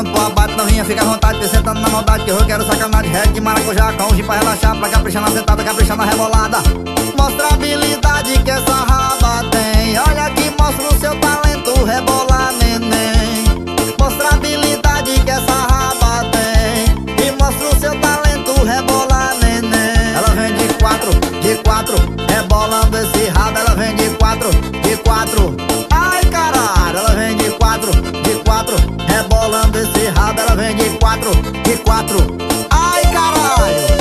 pronto pro abate, novinha, fica à vontade, te sentando na maldade, que eu quero sacanagem. Red de maracujá, com pra relaxar, pra caprichar na sentada, caprichar na rebolada. Mostra a habilidade que essa raba tem. Olha que mostra o seu talento, rebola neném. Mostra a habilidade que essa raba tem. E mostra o seu talento, rebola neném. Ela vem de quatro, rebolando esse rabo. Ela vem de quatro. Ai caralho, ela vem de quatro, rebolando esse rabo. Ela vem de quatro. Ai caralho.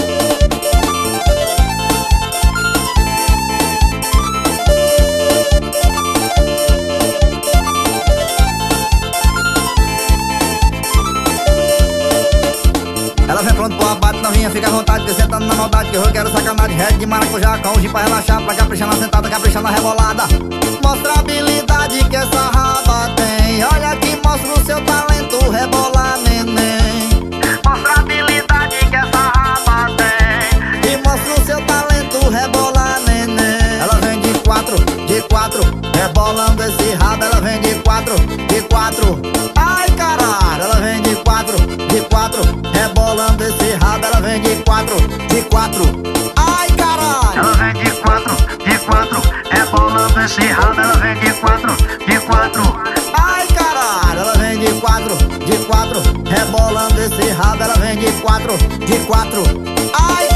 Ela vem pronto pro abate, novinha, fica à vontade, te sentando na maldade, que eu quero sacanagem. Red de maracujá, com pra relaxar, pra caprichar na sentada, caprichar na rebolada. Mostra a habilidade que essa raba tem. Olha que mostra o seu talento, rebola neném. Mostra a habilidade que essa raba tem. E mostra o seu talento, rebola neném. Ela vem de quatro, rebolando esse rabo. Ela vem de quatro. Ai caralho, ela vem de quatro, rebolando esse rabo. Ela vem de quatro. Ai caralho, ela vem de quatro, rebolando esse rabo. Ela vem de quatro. ai caralho, ela vem de quatro, rebolando esse rabo. Ela vem de quatro. Ai